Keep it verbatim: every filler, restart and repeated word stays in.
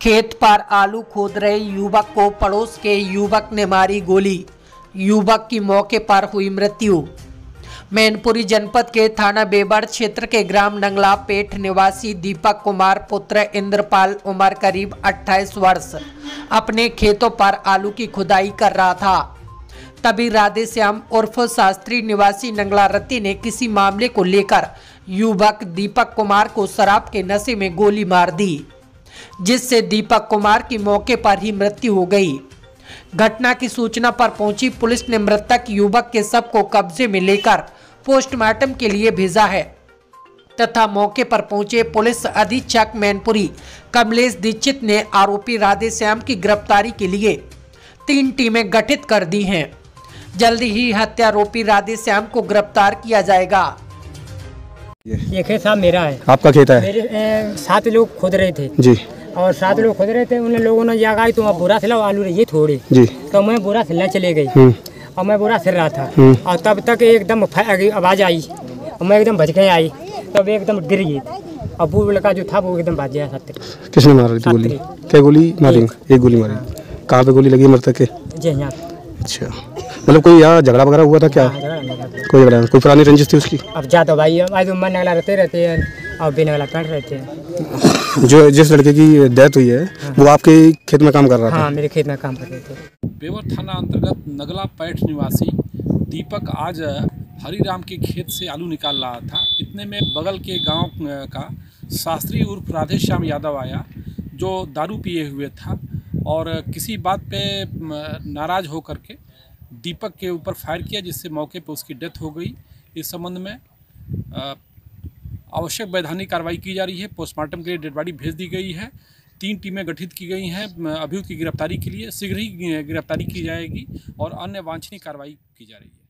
खेत पर आलू खोद रहे युवक को पड़ोस के युवक ने मारी गोली। युवक की मौके पर हुई मृत्यु। मैनपुरी जनपद के थाना बेबड़ क्षेत्र के ग्राम नंगला पेठ निवासी दीपक कुमार पुत्र इंद्रपाल उम्र करीब अट्ठाईस वर्ष अपने खेतों पर आलू की खुदाई कर रहा था। तभी राधेश्याम उर्फ शास्त्री निवासी नंगला रत्ती ने किसी मामले को लेकर युवक दीपक कुमार को शराब के नशे में गोली मार दी, जिससे दीपक कुमार की मौके पर ही मृत्यु हो गई। घटना की सूचना पर पहुंची पुलिस ने मृतक युवक के शव को कब्जे में लेकर पोस्टमार्टम के लिए भेजा है तथा मौके पर पहुंचे पुलिस अधीक्षक मैनपुरी कमलेश दीक्षित ने आरोपी राधेश्याम की गिरफ्तारी के लिए तीन टीमें गठित कर दी हैं। जल्दी ही हत्यारोपी राधेश्याम को गिरफ्तार किया जाएगा। ये खेत साहब मेरा है। आपका खेत है? मेरे ए, सात लोग खोद रहे थे जी। और सात लोग खोद रहे थे, उन लोगों ने जगह आई तो मैं बुरा सिला आलू रही थोड़ी जी, तो मैं बुरा सिलने चले गई और मैं बुरा सिल रहा था और तब तक एकदम आवाज़ आई और मैं एकदम बच के आई, तब एकदम गिर गई और वो लड़का जो था वो एकदम बच गया। सत्तर। किसने मारा थी गोली? क्या गोली मारी? एक गोली मारी। कहाँ पे गोली लगी मृतक के? जी यहाँ। अच्छा, मतलब कोई यहाँ झगड़ा वगैरह हुआ था क्या? कोई झगड़ा, कोई पुरानी रंजिश थी उसकी? अब जाता भाई भाई तो मन नगला रहते रहते हैं और बेनगला कर रहते हैं। जो जिस लड़के की डेथ हुई है वो आपके खेत में काम कर रहा था? हाँ, मेरे खेत में काम कर रहे थे। बेवर थाना अंतर्गत नगला पैठ निवासी दीपक आज हरिराम के खेत से आलू निकाल रहा था। इतने में बगल के गांव का शास्त्री उर्फ राधेश्याम यादव आया, जो दारू पिए हुए था और किसी बात पे नाराज़ हो करके दीपक के ऊपर फायर किया, जिससे मौके पर उसकी डेथ हो गई। इस संबंध में आवश्यक वैधानिक कार्रवाई की जा रही है। पोस्टमार्टम के लिए डेड बॉडी भेज दी गई है। तीन टीमें गठित की गई हैं अभियुक्त की गिरफ्तारी के लिए। शीघ्र ही गिरफ्तारी की जाएगी और अन्य वांछनीय कार्रवाई की जा रही है।